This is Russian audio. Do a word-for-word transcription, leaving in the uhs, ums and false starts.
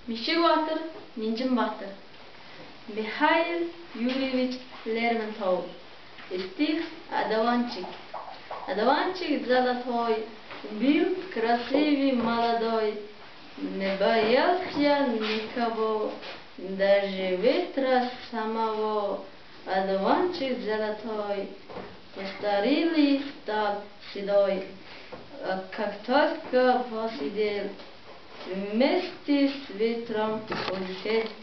Мишигватер, Ninjinватер. Михаил Юрьевич Лермонтов. Стих «Одуванчик». Одуванчик золотой был красивый, молодой, не боялся никого, даже ветра самого. Одуванчик золотой, постарелый стал седой, как только посидел, вместе с ветром улетел.